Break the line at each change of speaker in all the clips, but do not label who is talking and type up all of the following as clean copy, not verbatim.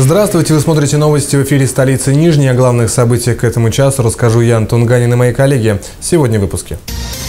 Здравствуйте, вы смотрите новости в эфире столицы Нижней. О главных событиях к этому часу расскажу я, Антон Ганин, и мои коллеги. Сегодня в выпуске.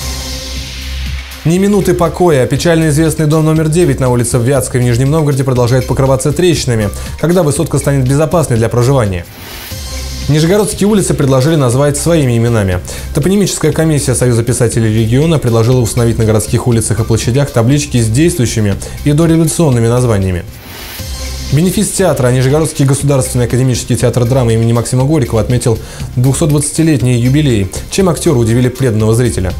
Ни минуты покоя. Печально известный дом номер 9 на улице Вятской в Нижнем Новгороде продолжает покрываться трещинами. Когда высотка станет безопасной для проживания? Нижегородские улицы предложили назвать своими именами. Топонимическая комиссия Союза писателей региона предложила установить на городских улицах и площадях таблички с действующими и дореволюционными названиями. Бенефис театра Нижегородский государственный академический театр драмы имени Максима Горького отметил 220-летний юбилей, чем актеры удивили преданного зрителя.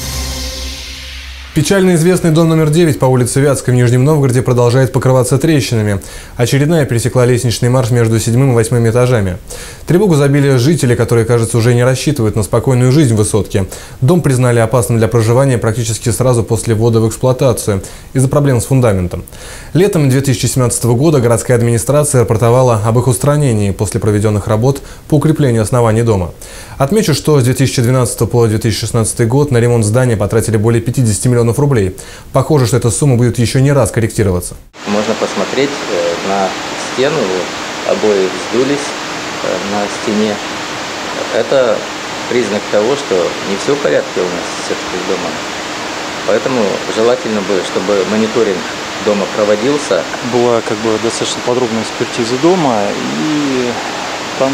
Печально известный дом номер 9 по улице Вятской в Нижнем Новгороде продолжает покрываться трещинами. Очередная пересекла лестничный марш между 7 и 8 этажами. Тревогу забили жители, которые, кажется, уже не рассчитывают на спокойную жизнь в высотке. Дом признали опасным для проживания практически сразу после ввода в эксплуатацию из-за проблем с фундаментом. Летом 2017 года городская администрация рапортовала об их устранении после проведенных работ по укреплению оснований дома. Отмечу, что с 2012 по 2016 год на ремонт здания потратили более 50 миллионов рублей. Похоже, что эта сумма будет еще не раз корректироваться.
Можно посмотреть на стену, обои вздулись на стене. Это признак того, что не все в порядке у нас все-таки с домом. Поэтому желательно бы, чтобы мониторинг дома проводился.
Была достаточно подробная экспертиза дома, и там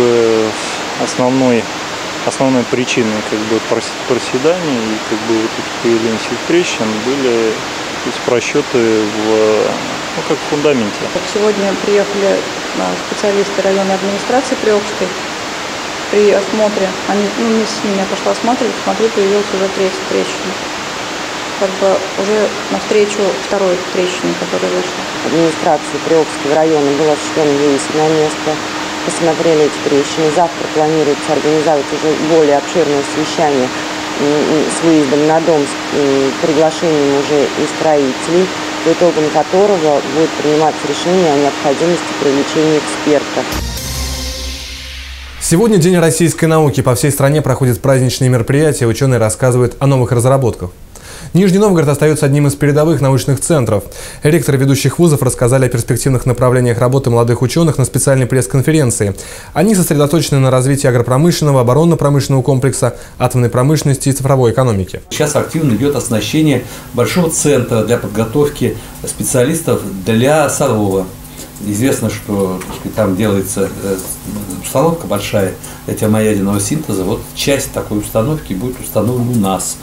основной причиной проседания и появления всех трещин были просчеты в фундаменте.
Сегодня приехали специалисты районной администрации Приокской. При осмотре, вместе с ними я пошла осматривать, появилась уже третья трещина. Уже навстречу второй трещине, которая вышла.
Администрации Приокского района был осуществлен выезд на место. Посмотрели эти трещины. Завтра планируется организовать уже более обширное совещание с выездом на дом, с приглашением уже и строителей, по итогам которого будет приниматься решение о необходимости привлечения экспертов.
Сегодня День российской науки. По всей стране проходят праздничные мероприятия, ученые рассказывают о новых разработках. Нижний Новгород остается одним из передовых научных центров. Ректоры ведущих вузов рассказали о перспективных направлениях работы молодых ученых на специальной пресс-конференции. Они сосредоточены на развитии агропромышленного, оборонно-промышленного комплекса, атомной промышленности и цифровой экономики.
Сейчас активно идет оснащение большого центра для подготовки специалистов для садового. Известно, что там делается установка большая для термоядерного синтеза. Вот часть такой установки будет установлена у нас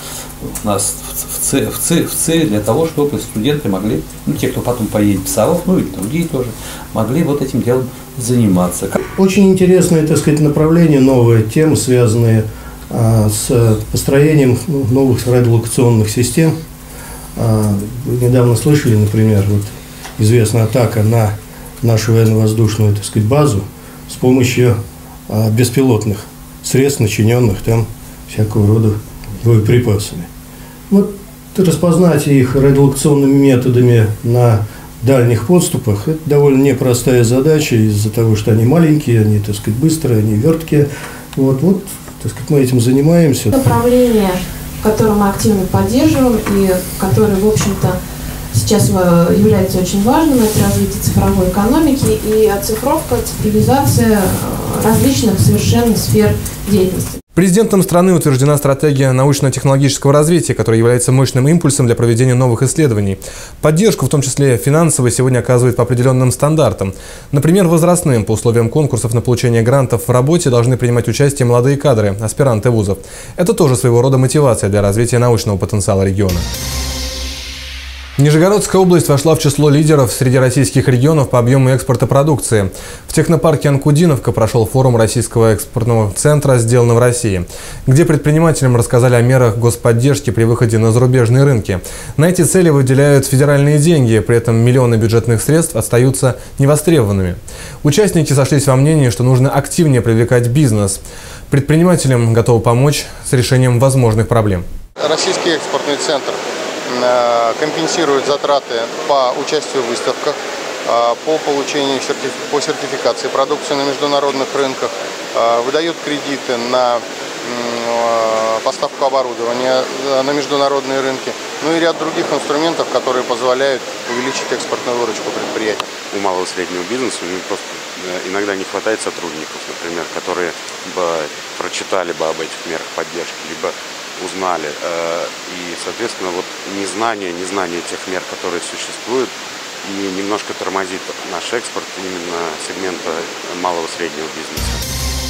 в ЦИ для того, чтобы студенты могли, те, кто потом поедет в Саров, и другие тоже, могли этим делом заниматься.
Очень интересное, направление, новые темы, связанные с построением новых радиолокационных систем. Вы недавно слышали, например, известная атака на нашу военно-воздушную, базу с помощью беспилотных средств, начиненных там всякого рода боеприпасами. Распознать их радиолокационными методами на дальних подступах – это довольно непростая задача из-за того, что они маленькие, они, быстрые, они верткие. Мы этим занимаемся.
Направление, которое мы активно поддерживаем и которое, в общем-то, сейчас является очень важным, это развитие цифровой экономики и оцифровка, цифровизация различных совершенно сфер деятельности.
Президентом страны утверждена стратегия научно-технологического развития, которая является мощным импульсом для проведения новых исследований. Поддержку, в том числе финансовую, сегодня оказывают по определенным стандартам. Например, возрастным. По условиям конкурсов на получение грантов в работе должны принимать участие молодые кадры, аспиранты вузов. Это тоже своего рода мотивация для развития научного потенциала региона. Нижегородская область вошла в число лидеров среди российских регионов по объему экспорта продукции. В технопарке Анкудиновка прошел форум Российского экспортного центра «Сделано в России», где предпринимателям рассказали о мерах господдержки при выходе на зарубежные рынки. На эти цели выделяют федеральные деньги, при этом миллионы бюджетных средств остаются невостребованными. Участники сошлись во мнении, что нужно активнее привлекать бизнес. Предпринимателям готовы помочь с решением возможных проблем.
Российский экспортный центр компенсирует затраты по участию в выставках, по получению по сертификации продукции на международных рынках, выдает кредиты на поставку оборудования на международные рынки, ну и ряд других инструментов, которые позволяют увеличить экспортную выручку предприятий.
У малого и среднего бизнеса у него просто иногда не хватает сотрудников, например, которые бы прочитали бы об этих мерах поддержки, либо узнали. И, соответственно, вот незнание тех мер, которые существуют, и немножко тормозит наш экспорт именно сегмента малого и среднего бизнеса.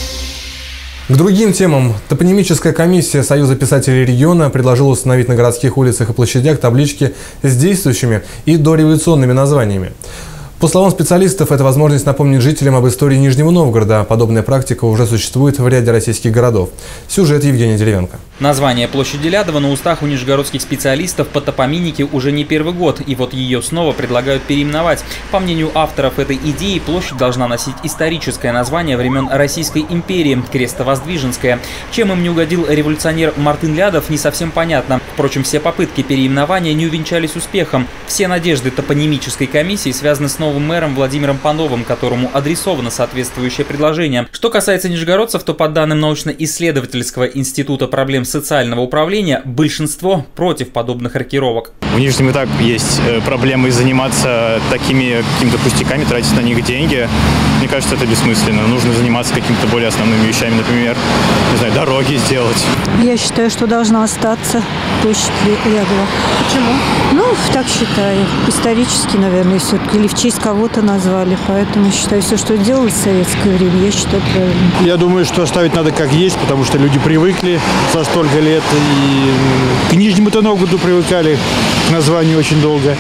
К другим темам. Топонимическая комиссия Союза писателей региона предложила установить на городских улицах и площадях таблички с действующими и дореволюционными названиями. По словам специалистов, это возможность напомнить жителям об истории Нижнего Новгорода. Подобная практика уже существует в ряде российских городов. Сюжет Евгения Деревянко.
Название площади Лядова на устах у нижегородских специалистов по топонимике уже не первый год. И вот ее снова предлагают переименовать. По мнению авторов этой идеи, площадь должна носить историческое название времен Российской империи – Крестовоздвиженская. Чем им не угодил революционер Мартын Лядов, не совсем понятно. Впрочем, все попытки переименования не увенчались успехом. Все надежды топонимической комиссии связаны с новым мэром Владимиром Пановым, которому адресовано соответствующее предложение. Что касается нижегородцев, то по данным научно-исследовательского института проблем социального управления, большинство против подобных рокировок.
В Нижнем и так есть проблемы заниматься такими какими-то пустяками, тратить на них деньги. Мне кажется, это бессмысленно. Нужно заниматься какими-то более основными вещами, например, не знаю, дороги сделать.
Я считаю, что должна остаться площадь Лядова. Почему? Ну, так считаю. Исторически, наверное, все-таки. Или в честь кого-то назвали. Поэтому считаю, все, что делалось в советское время, я считаю правильно.
Я думаю, что оставить надо как есть, потому что люди привыкли за столько лет. И к Нижнему-то Новгороду привыкали к названию очень долго.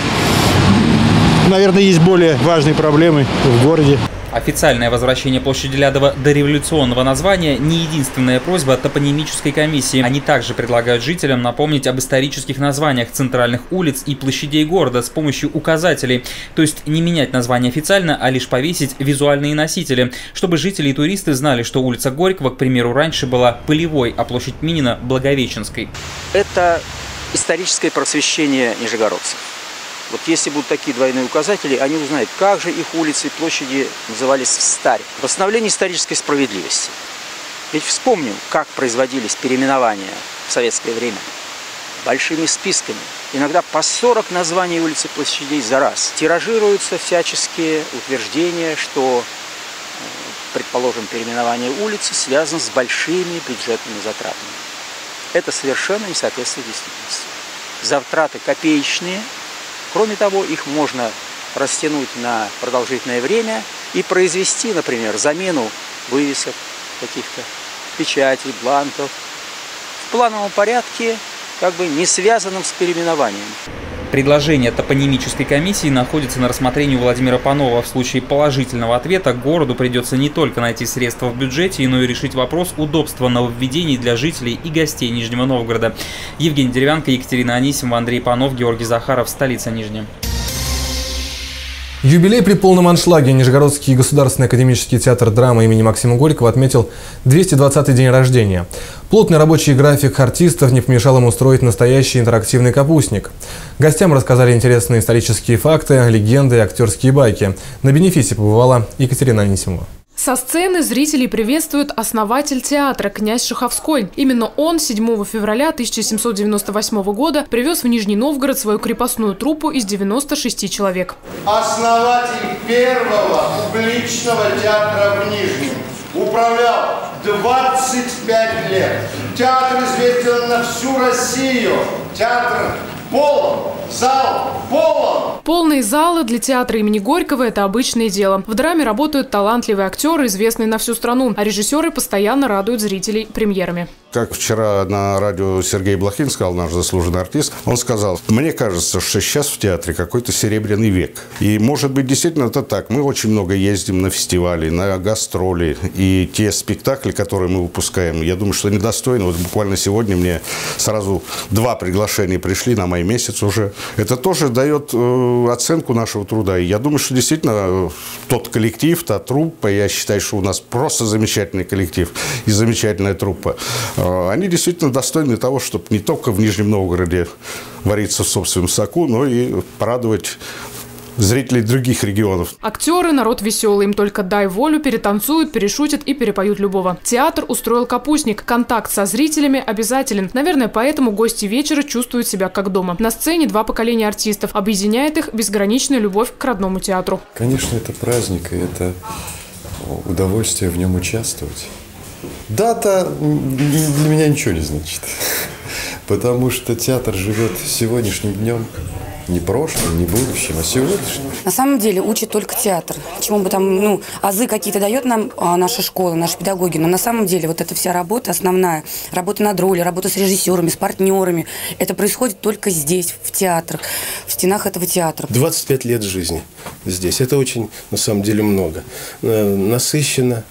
Наверное, есть более важные проблемы в городе.
Официальное возвращение площади Лядова до революционного названия – не единственная просьба топонимической комиссии. Они также предлагают жителям напомнить об исторических названиях центральных улиц и площадей города с помощью указателей. То есть не менять название официально, а лишь повесить визуальные носители, чтобы жители и туристы знали, что улица Горького, к примеру, раньше была Полевой, а площадь Минина – Благовещенской.
Это историческое просвещение нижегородцев. Вот если будут такие двойные указатели, они узнают, как же их улицы и площади назывались в старе. Восстановление исторической справедливости. Ведь вспомним, как производились переименования в советское время. Большими списками. Иногда по 40 названий улиц и площадей за раз. Тиражируются всяческие утверждения, что, предположим, переименование улицы связано с большими бюджетными затратами. Это совершенно не соответствует действительности. Затраты копеечные. Кроме того, их можно растянуть на продолжительное время и произвести, например, замену вывесок каких-то, печатей, бланков в плановом порядке, как бы не связанном с переименованием.
Предложение топонимической комиссии находится на рассмотрении у Владимира Панова. В случае положительного ответа городу придется не только найти средства в бюджете, но и решить вопрос удобства нововведений для жителей и гостей Нижнего Новгорода. Евгений Деревянко, Екатерина Анисимова, Андрей Панов, Георгий Захаров, столица Нижняя.
Юбилей при полном аншлаге. Нижегородский государственный академический театр драмы имени Максима Горького отметил 220-й день рождения. Плотный рабочий график артистов не помешал им устроить настоящий интерактивный капустник. Гостям рассказали интересные исторические факты, легенды и актерские байки. На бенефисе побывала Екатерина Анисимова.
Со сцены зрителей приветствует основатель театра князь Шаховской. Именно он 7 февраля 1798 года привез в Нижний Новгород свою крепостную труппу из 96 человек.
Основатель первого публичного театра в Нижнем. Управлял 25 лет. Театр известен на всю Россию. Театр полон, зал полон.
Полные залы для театра имени Горького – это обычное дело. В драме работают талантливые актеры, известные на всю страну, а режиссеры постоянно радуют зрителей премьерами.
Как вчера на радио Сергей Блохин сказал, наш заслуженный артист, он сказал: мне кажется, что сейчас в театре какой-то серебряный век. И может быть действительно это так. Мы очень много ездим на фестивали, на гастроли. И те спектакли, которые мы выпускаем, я думаю, что они достойны. Вот буквально сегодня мне сразу 2 приглашения пришли на май месяц уже. Это тоже дает оценку нашего труда. И я думаю, что действительно тот коллектив, та труппа, я считаю, что у нас просто замечательный коллектив и замечательная труппа. Они действительно достойны того, чтобы не только в Нижнем Новгороде вариться в собственном соку, но и порадовать зрителей других регионов.
Актеры – народ веселый. Им только дай волю, перетанцуют, перешутят и перепоют любого. Театр устроил капустник. Контакт со зрителями обязателен. Наверное, поэтому гости вечера чувствуют себя как дома. На сцене 2 поколения артистов. Объединяет их безграничная любовь к родному театру.
Конечно, это праздник, и это удовольствие в нем участвовать. Дата для меня ничего не значит, потому что театр живет сегодняшним днем, не прошлым, не будущим, а сегодняшним.
На самом деле учит только театр. Чему бы там, азы какие-то дает нам наша школа, наши педагоги, но на самом деле вот эта вся работа основная, работа над ролью, работа с режиссерами, с партнерами, это происходит только здесь, в театрах, в стенах этого театра.
25 лет жизни здесь, это очень, на самом деле, много. Насыщенно,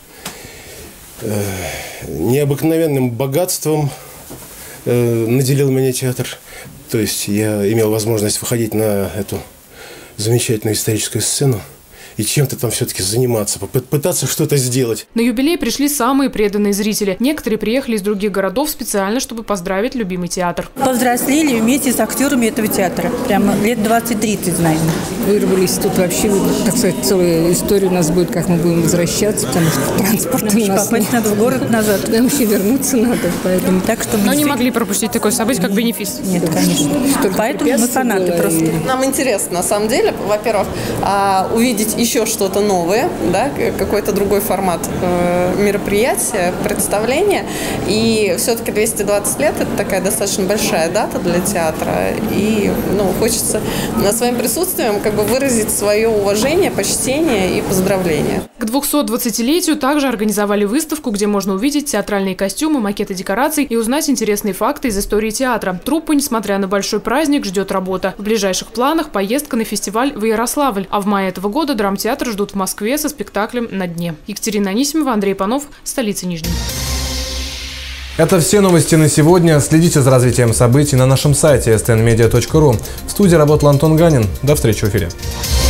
необыкновенным богатством наделил меня театр. То есть я имел возможность выходить на эту замечательную историческую сцену и чем-то там все-таки заниматься, попытаться что-то сделать.
На юбилей пришли самые преданные зрители. Некоторые приехали из других городов специально, чтобы поздравить любимый театр.
Повзрослели вместе с актерами этого театра. Прямо лет 20-30, наверное.
Вырвались тут вообще, так сказать, целая история у нас будет, как мы будем возвращаться, потому что транспорт у нас...
Попасть надо в город назад.
Нам еще вернуться надо, поэтому...
Так что
но не могли пропустить такое событие, как бенефис.
Нет, конечно. Поэтому мы фанаты просто.
Нам интересно, на самом деле, во-первых, увидеть еще что-то новое, да, какой-то другой формат мероприятия, представления. И все-таки 220 лет – это такая достаточно большая дата для театра. И хочется своим присутствием как бы выразить свое уважение, почтение и поздравление.
К 220-летию также организовали выставку, где можно увидеть театральные костюмы, макеты декораций и узнать интересные факты из истории театра. Труппу, несмотря на большой праздник, ждет работа. В ближайших планах поездка на фестиваль в Ярославль, а в мае этого года драмтеатр ждут в Москве со спектаклем «На дне». Екатерина Анисимова, Андрей Панов, столица Нижней.
Это все новости на сегодня. Следите за развитием событий на нашем сайте stnmedia.ru. В студии работал Антон Ганин. До встречи в эфире.